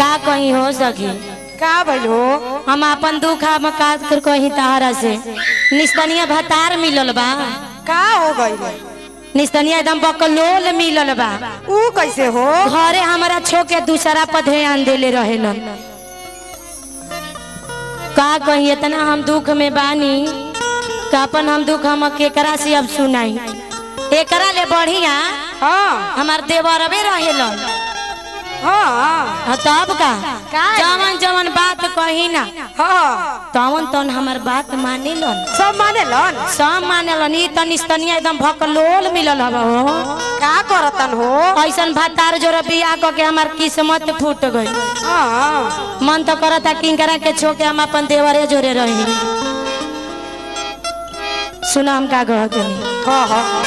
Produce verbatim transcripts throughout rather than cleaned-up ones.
का कहीं हो सके का भइलो हम अपन दुख हम का कर कहीं तारा से निस्तनिया भतार मिलल बा का हो गइल निस्तनिया एकदम बकलोल मिलल बा ऊ कैसे हो घरे हमारा छो के दूसरा पर ध्यान देले रहेलन का कहीं इतना हम दुख में बानी का अपन हम दुख हम केकरा से अब सुनाई एकरा ले बढ़िया हाँ हमार देवरवे रहेलन हाँ तब का का जवन जवन बात कही ना हाँ तवन तन हमार बात माने लन सब माने लन सब माने लन ई तन स्तनिया एकदम भकलोल मिलल हवा हो का करतन हो ऐसन भातार जोर बियाह क के हमार किस्मत फूट गई हाँ मन तो करता किंकरा के छो के हम अपन देवरे जोरे रही सुना हम का कह के हाँ हाँ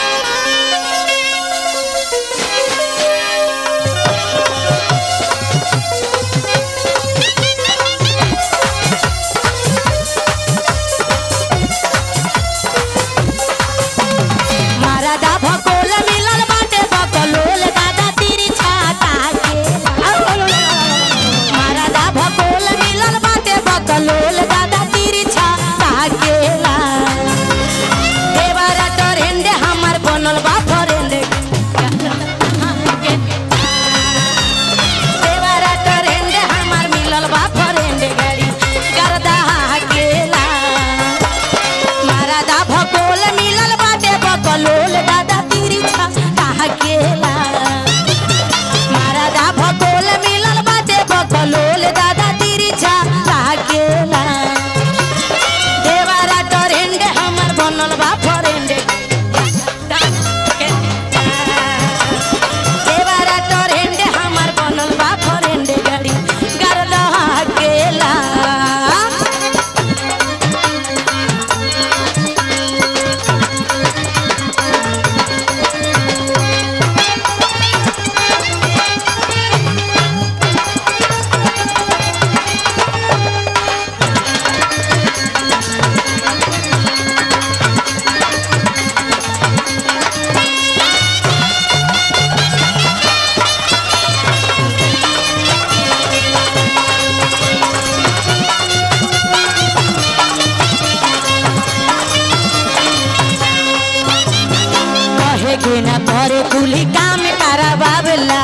कुली काम कराबावला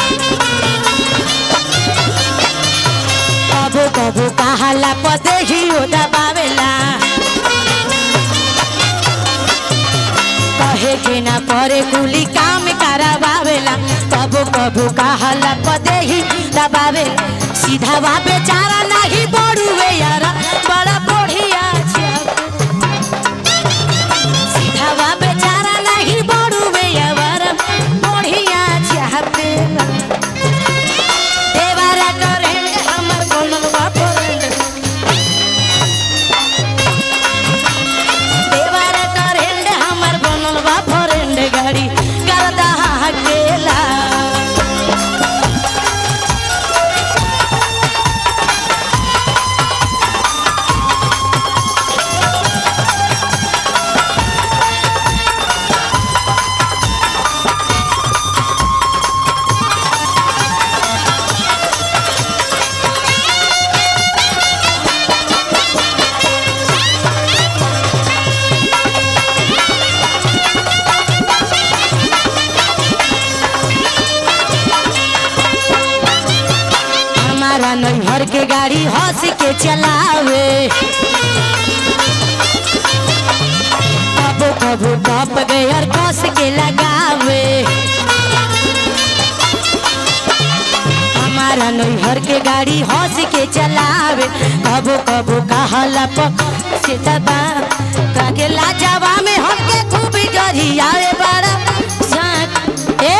कबो कबो कहाला पदे ही दबावेला कहे के ना परे कुली काम कराबावेला कबो कबो कहाला पदे ही दबावेला सीधा बा बेचारा नहीं बड़ुए यारा बड़ा बढ़िया सीधा बा बेचारा नहीं बड़ुए यारा बढ़िया चाहते देवारा करेंगे हमर बनलवा फ्रेंड देवारा करेंगे हमर बनलवा फ्रेंड गाड़ी करदा हकेला नैहर के गाड़ी हंस के चलावे कबो कबो टॉप गेयर कस के लगावे हमारा नैहर के गाड़ी हंस के चलावे कबो कबो कहला से दबा काके लाजवा में हमके खूब गरियावे बड़ा ए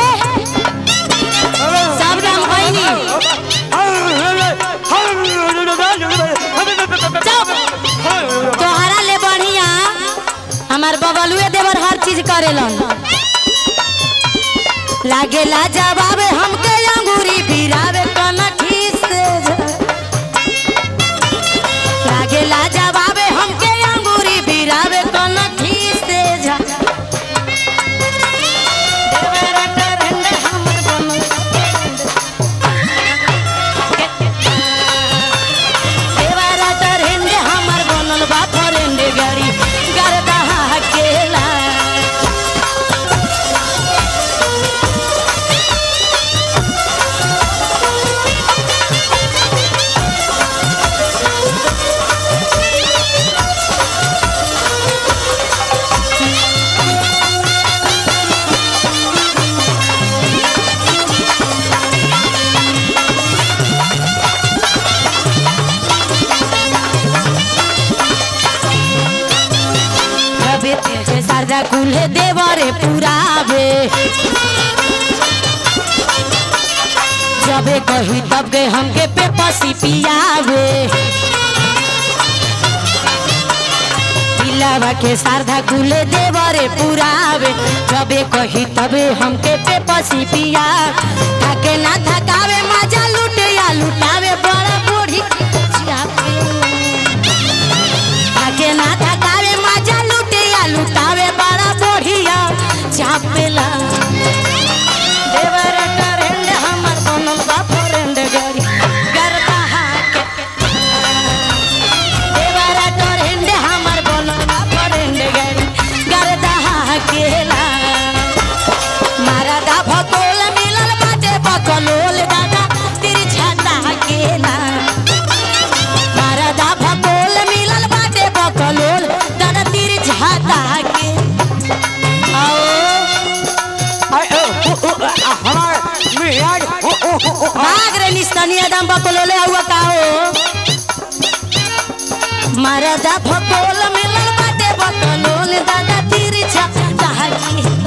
सब नाम होइनी तोहरा ले बढ़िया हमार बबलुए देवर हर चीज करेलन लागेला जवाब हमके अंगूरी फिरावे कनखी से लागेला जवाब हमके अंगूरी फिरावे कनखी से देवर करंडे हमर बनल सारधा कुल्हे देवरे पुरावे जबे कही तब गए हमके पे पसी पियावे पिलावा के सारधा कुल्हे देवरे पुरावे जबे कही तबे हमके पे पसी पिया थके ना थकावे मजा लूटे या लुटावे बड़ा बूढ़ी थके ना थकावे मजा लूटे या लुटावे बड़ा बढ़िया चापेला देवर टरेंड हमर बनल बा फ्रेंड गरी गरबा हाके देवर टरेंड हमर बनल बा फ्रेंड गरी गरबा हाकेला मारा दा भकोल मिलल बाटे बकलोल दादा तेरी छाता हाकेला मारा दा भकोल मिलल बाटे बकलोल दादा तेरी छाता हाके भाग रे निस्तनिया दम बकलोले हुआ का हो मारा दा भकोल मिलल बाटे बकलोल दादा तेरी छाता हाके